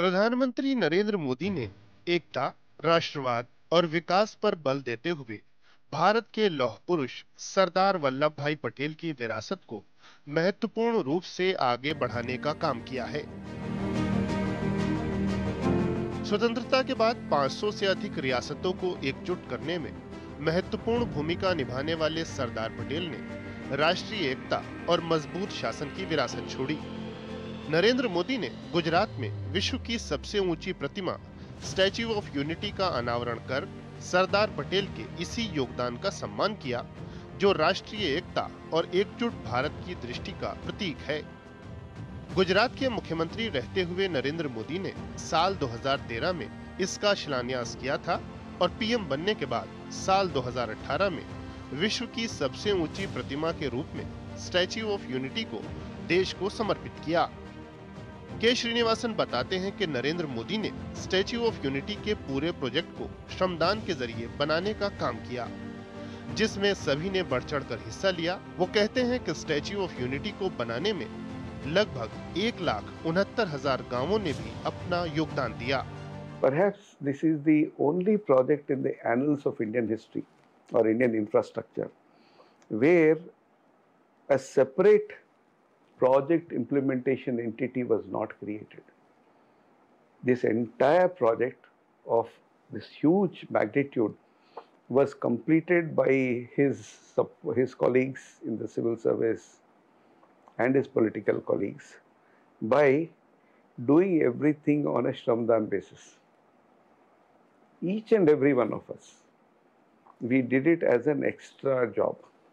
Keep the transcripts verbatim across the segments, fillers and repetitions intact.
प्रधानमंत्री नरेंद्र मोदी ने एकता, राष्ट्रवाद और विकास पर बल देते हुए भारत के लौह पुरुष सरदार वल्लभ भाई पटेल की विरासत को महत्वपूर्ण रूप से आगे बढ़ाने का काम किया है। स्वतंत्रता के बाद पाँच सौ से अधिक रियासतों को एकजुट करने में महत्वपूर्ण भूमिका निभाने वाले सरदार पटेल ने राष्ट्रीय एकता और मजबूत शासन की विरासत छोड़ी। नरेंद्र मोदी ने गुजरात में विश्व की सबसे ऊंची प्रतिमा स्टैच्यू ऑफ यूनिटी का अनावरण कर सरदार पटेल के इसी योगदान का सम्मान किया, जो राष्ट्रीय एकता और एकजुट भारत की दृष्टि का प्रतीक है। गुजरात के मुख्यमंत्री रहते हुए नरेंद्र मोदी ने साल दो हज़ार तेरह में इसका शिलान्यास किया था और पीएम बनने के बाद साल दो हज़ार अठारह में विश्व की सबसे ऊंची प्रतिमा के रूप में स्टैच्यू ऑफ यूनिटी को देश को समर्पित किया। के श्रीनिवासन बताते हैं कि नरेंद्र मोदी ने स्टैच्यू ऑफ यूनिटी के पूरे प्रोजेक्ट को श्रमदान के जरिए बनाने का काम किया, जिसमें सभी ने बढ़ चढ़कर हिस्सा लिया। वो कहते हैं कि स्टैच्यू ऑफ यूनिटी को बनाने में लगभग एक लाख उनहत्तर हजार गाँवों ने भी अपना योगदान दिया। Perhaps this is the only project in the annals of Indian history or Indian infrastructure where a separate project implementation entity was not created. This entire project of this huge magnitude was completed by his, his colleagues in the civil service and his political colleagues by doing everything on a Shramdan basis. Each and every one of us, we did it as an extra job.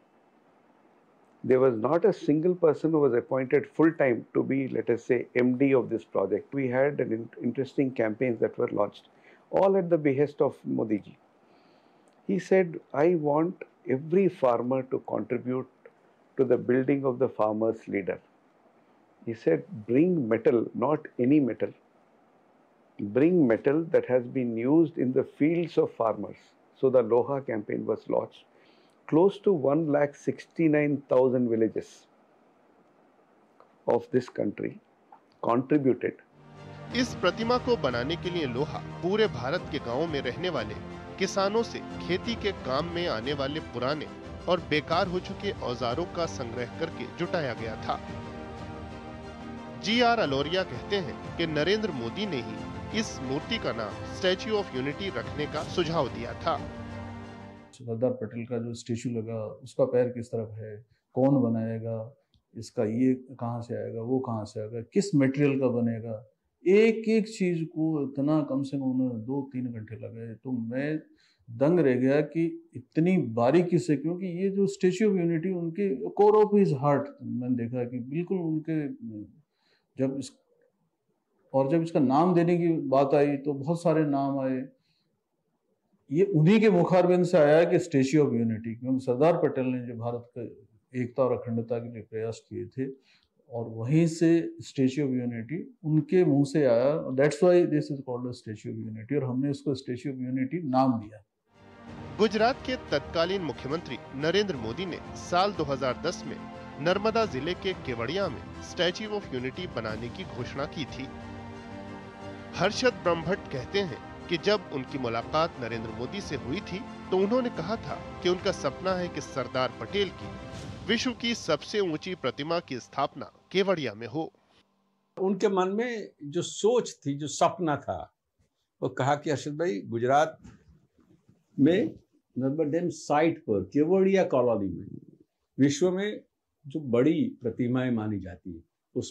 There was not a single person who was appointed full-time to be, let us say, M D of this project. We had an in interesting campaigns that were launched, all at the behest of Modi ji. He said, I want every farmer to contribute to the building of the farmer's leader. He said, bring metal, not any metal. Bring metal that has been used in the fields of farmers. So the Loha campaign was launched. Close to one lakh sixty-nine thousand villages of this country contributed. इस प्रतिमा को बनाने के लिए लोहा पूरे भारत के गांवों में रहने वाले किसानों से खेती के काम में आने वाले पुराने और बेकार हो चुके औजारों का संग्रह करके जुटाया गया था। जी आर अलोरिया कहते हैं कि नरेंद्र मोदी ने ही इस मूर्ति का नाम स्टैच्यू ऑफ यूनिटी रखने का सुझाव दिया था। सरदार पटेल का जो स्टेचू लगा, उसका पैर किस तरफ है, कौन बनाएगा, इसका ये कहाँ से आएगा, वो कहाँ से आएगा, किस मटेरियल का बनेगा, एक एक चीज को इतना कम से कम उन्होंने दो तीन घंटे लगे। तो मैं दंग रह गया कि इतनी बारीकी से, क्योंकि ये जो स्टेच्यू ऑफ यूनिटी उनके कोर ऑफ हिज हार्ट, मैंने देखा कि बिल्कुल उनके, जब इस और जब इसका नाम देने की बात आई तो बहुत सारे नाम आए। ये उन्हीं के मुखारबिंद से आया है कि स्टैच्यू ऑफ यूनिटी, क्योंकि सरदार पटेल ने जो भारत के एकता और अखंडता के लिए प्रयास किए थे, और वहीं से स्टैच्यू ऑफ यूनिटी उनके मुंह से आया। That's why this is called Statue of Unity, और हमने इसको स्टैच्यू ऑफ यूनिटी नाम दिया। गुजरात के तत्कालीन मुख्यमंत्री नरेंद्र मोदी ने साल दो हज़ार दस में नर्मदा जिले के केवड़िया में स्टैच्यू ऑफ यूनिटी बनाने की घोषणा की थी। हर्षद ब्रह्मभट्ट कहते हैं कि जब उनकी मुलाकात नरेंद्र मोदी से हुई थी तो उन्होंने कहा था कि उनका सपना है कि सरदार पटेल की विश्व की सबसे ऊंची प्रतिमा की स्थापना केवड़िया में हो। उनके मन में जो सोच थी, जो सपना था, वो कहा कि अर्शद भाई, गुजरात में नर्मदा डैम साइट पर केवड़िया कॉलोनी में विश्व में जो बड़ी प्रतिमाएं मानी जाती है,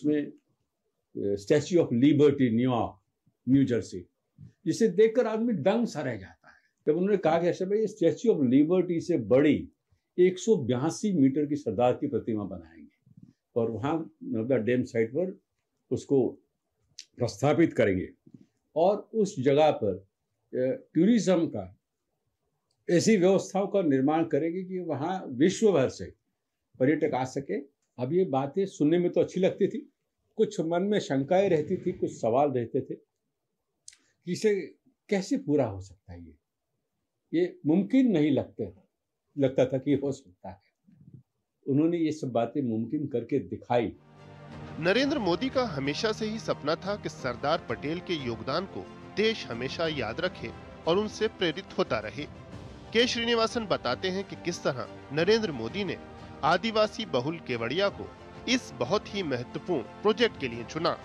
उसमें statue of liberty New York, new Jersey, जिसे देखकर आदमी दंग सा रह जाता है। जब उन्होंने कहा कि अर्शद भाई, ये स्टैच्यू ऑफ लिबर्टी से बड़ी एक सौ बयासी मीटर की सरदार की प्रतिमा बनाएंगे और वहाँ नर्मदा डैम साइट पर उसको प्रस्थापित करेंगे, और उस जगह पर टूरिज्म का ऐसी व्यवस्थाओं का निर्माण करेंगे कि वहाँ विश्व भर से पर्यटक आ सके। अब ये बातें सुनने में तो अच्छी लगती थी, कुछ मन में शंकाएं रहती थी, कुछ सवाल रहते थे कि इसे कैसे पूरा हो सकता है। ये ये मुमकिन नहीं लगते लगता था कि हो सकता है। उन्होंने ये सब बातें मुमकिन करके दिखाई। नरेंद्र मोदी का हमेशा से ही सपना था कि सरदार पटेल के योगदान को देश हमेशा याद रखे और उनसे प्रेरित होता रहे। के श्रीनिवासन बताते हैं कि किस तरह नरेंद्र मोदी ने आदिवासी बहुल केवड़िया को इस बहुत ही महत्वपूर्ण प्रोजेक्ट के लिए चुना।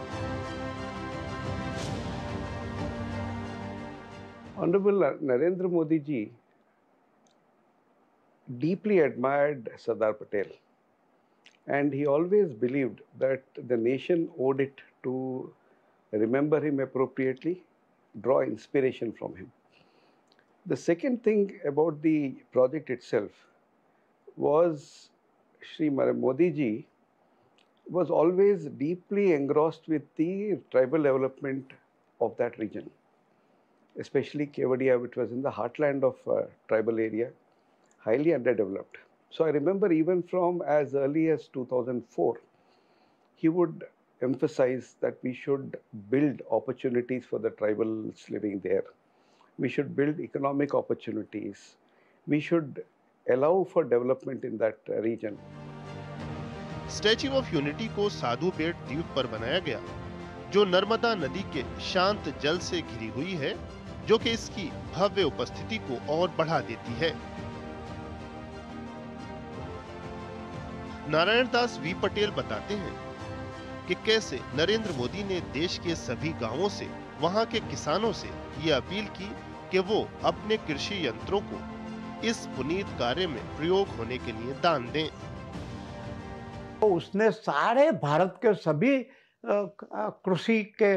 Honorable Narendra Modi ji deeply admired Sardar Patel, and he always believed that the nation owed it to remember him appropriately, draw inspiration from him. The second thing about the project itself was Shri Modi ji was always deeply engrossed with the tribal development of that region, especially Kevadia, which was in the heartland of uh, tribal area, highly underdeveloped. So I remember even from as early as two thousand four, he would emphasize that we should build opportunities for the tribals living there. We should build economic opportunities. We should allow for development in that uh, region. Statue of Unity को साधु बेट द्वीप पर बनाया गया, जो नर्मदा नदी के शांत जल से घिरी हुई है, जो कि इसकी भव्य उपस्थिति को और बढ़ा देती है। नारायण दास वी पटेल बताते हैं कि कैसे नरेंद्र मोदी ने देश के सभी गांवों से, वहां के किसानों से ये अपील की कि वो अपने कृषि यंत्रों को इस पुनीत कार्य में प्रयोग होने के लिए दान दें। तो उसने सारे भारत के सभी कृषि के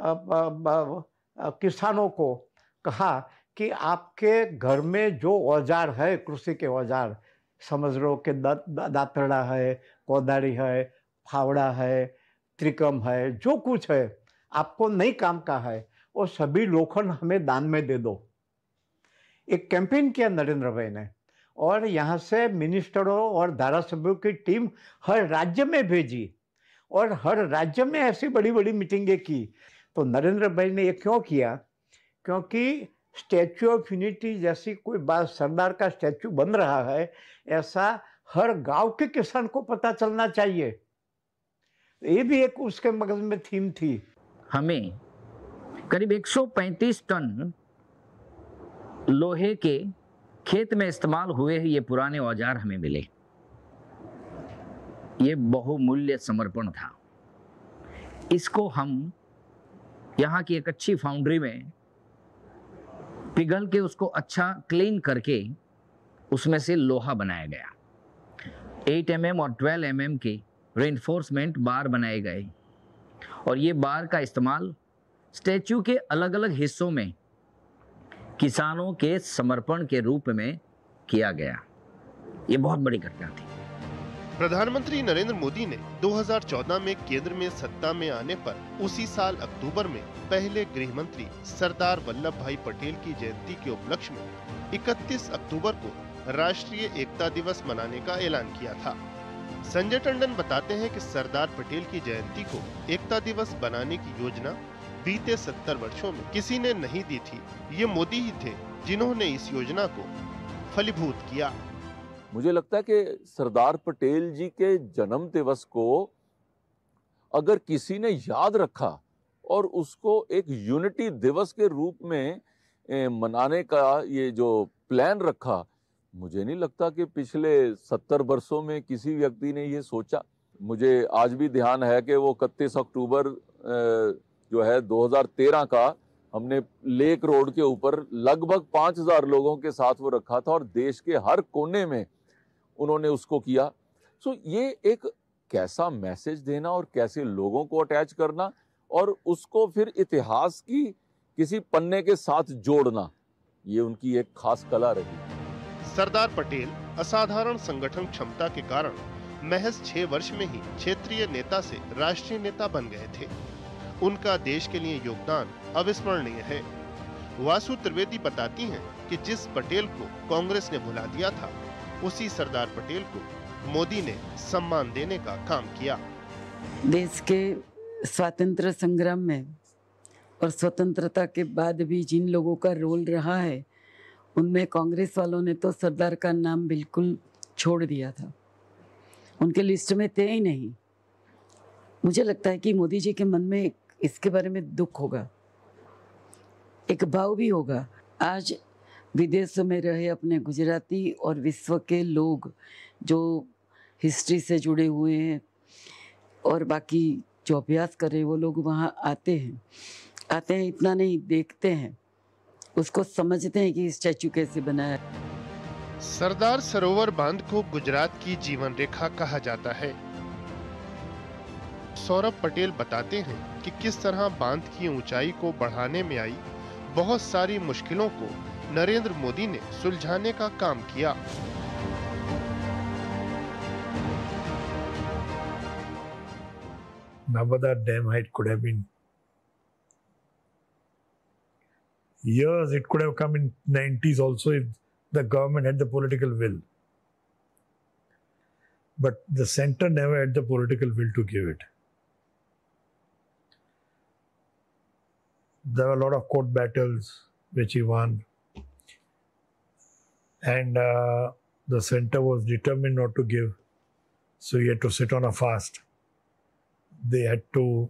किसानों को कहा कि आपके घर में जो औजार है, कृषि के औजार, समझ लो कि दातरड़ा है, कोदारी है, फावड़ा है, त्रिकम है, जो कुछ है आपको नहीं काम का है, वो सभी लोखंड हमें दान में दे दो। एक कैंपेन किया नरेंद्र भाई ने, और यहाँ से मिनिस्टरों और धारासभ्यों की टीम हर राज्य में भेजी और हर राज्य में ऐसी बड़ी बड़ी मीटिंगें की। तो नरेंद्र भाई ने ये क्यों किया? क्योंकि स्टैच्यू ऑफ यूनिटी जैसी कोई बात, सरदार का स्टैच्यू बन रहा है, ऐसा हर गांव के किसान को पता चलना चाहिए। ये भी एक उसके मगज में थीम थी। हमें करीब एक सौ पैंतीस टन लोहे के खेत में इस्तेमाल हुए ये पुराने औजार हमें मिले। ये बहुमूल्य समर्पण था। इसको हम यहाँ की एक अच्छी फाउंड्री में पिघल के उसको अच्छा क्लीन करके उसमें से लोहा बनाया गया। आठ एम एम और बारह एम एम के रेनफोर्समेंट बार बनाए गए और ये बार का इस्तेमाल स्टैच्यू के अलग अलग हिस्सों में किसानों के समर्पण के रूप में किया गया। ये बहुत बड़ी घटना थी। प्रधानमंत्री नरेंद्र मोदी ने दो हज़ार चौदह में केंद्र में सत्ता में आने पर उसी साल अक्टूबर में पहले गृह मंत्री सरदार वल्लभ भाई पटेल की जयंती के उपलक्ष्य में इकतीस अक्टूबर को राष्ट्रीय एकता दिवस मनाने का ऐलान किया था। संजय टंडन बताते हैं कि सरदार पटेल की जयंती को एकता दिवस बनाने की योजना बीते सत्तर वर्षों में किसी ने नहीं दी थी। ये मोदी ही थे जिन्होंने इस योजना को फलीभूत किया। मुझे लगता है कि सरदार पटेल जी के जन्म दिवस को अगर किसी ने याद रखा और उसको एक यूनिटी दिवस के रूप में मनाने का ये जो प्लान रखा, मुझे नहीं लगता कि पिछले सत्तर वर्षों में किसी व्यक्ति ने ये सोचा। मुझे आज भी ध्यान है कि वो इकतीस अक्टूबर जो है दो हज़ार तेरह का हमने लेक रोड के ऊपर लगभग पाँच हज़ार लोगों के साथ वो रखा था और देश के हर कोने में उन्होंने उसको किया। सो ये एक कैसा मैसेज देना और कैसे लोगों को अटैच करना और उसको फिर इतिहास की किसी पन्ने के साथ जोड़ना, ये उनकी एक खास कला रही। सरदार पटेल असाधारण संगठन क्षमता के कारण महज छह वर्ष में ही क्षेत्रीय नेता से राष्ट्रीय नेता बन गए थे। उनका देश के लिए योगदान अविस्मरणीय है। वासु त्रिवेदी बताती हैं कि जिस पटेल को कांग्रेस ने भुला दिया था, उसी सरदार पटेल को मोदी ने सम्मान देने का काम किया। देश के स्वातंत्र संग्राम में और स्वतंत्रता के बाद भी जिन लोगों का रोल रहा है, उनमें कांग्रेस वालों ने तो सरदार का नाम बिल्कुल छोड़ दिया था, उनके लिस्ट में थे ही नहीं। मुझे लगता है कि मोदी जी के मन में इसके बारे में दुख होगा, एक भाव भी होगा। आज विदेशों में रहे अपने गुजराती और विश्व के लोग जो हिस्ट्री से जुड़े हुए हैं और बाकी जो अभ्यास कर रहे हैं, वो लोग वहाँ आते हैं आते हैं इतना नहीं, देखते हैं, उसको समझते हैं कि स्टैचू कैसे बना है। सरदार सरोवर बांध को गुजरात की जीवन रेखा कहा जाता है। सौरभ पटेल बताते हैं कि किस तरह बांध की ऊंचाई को बढ़ाने में आई बहुत सारी मुश्किलों को नरेंद्र मोदी ने सुलझाने का काम किया। Narbada dam height could have been years, it could have come in nineties also if the government had the political will. But the center never had the political will to give it. There were a lot of court battles which he won. And uh, the center was determined not to give. So he had to sit on a fast. They had to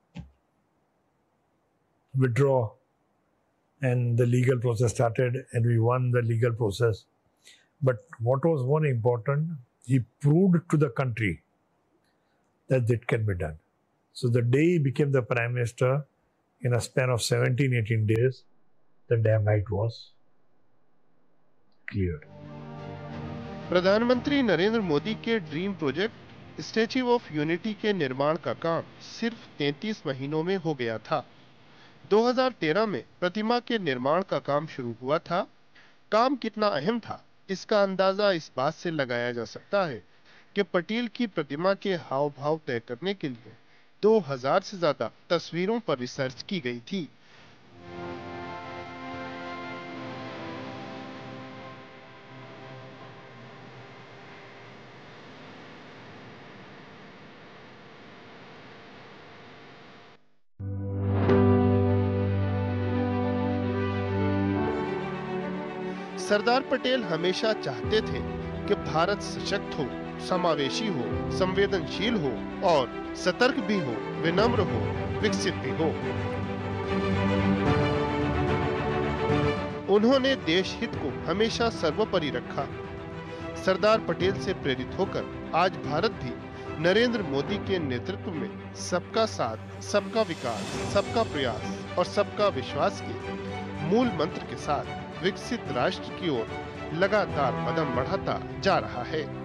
withdraw, and the legal process started, and we won the legal process. But what was more important, he proved to the country that it can be done. So the day he became the Prime Minister, in a span of seventeen, eighteen days, the dam height was cleared. प्रधानमंत्री नरेंद्र मोदी के dream project Statue of Unity के निर्माण का काम सिर्फ तैंतीस महीनों में हो गया था। दो हज़ार तेरह में प्रतिमा के निर्माण का काम शुरू हुआ था। काम कितना अहम था, इसका अंदाजा इस बात से लगाया जा सकता है कि पटेल की प्रतिमा के हाव भाव तय करने के लिए दो हज़ार से ज्यादा तस्वीरों पर रिसर्च की गई थी। सरदार पटेल हमेशा चाहते थे कि भारत सशक्त हो, समावेशी हो, संवेदनशील हो और सतर्क भी हो, विनम्र हो, विकसित भी हो। उन्होंने देश हित को हमेशा सर्वोपरि रखा। सरदार पटेल से प्रेरित होकर आज भारत भी नरेंद्र मोदी के नेतृत्व में सबका साथ, सबका विकास, सबका प्रयास और सबका विश्वास के मूल मंत्र के साथ विकसित राष्ट्र की ओर लगातार कदम बढ़ाता जा रहा है।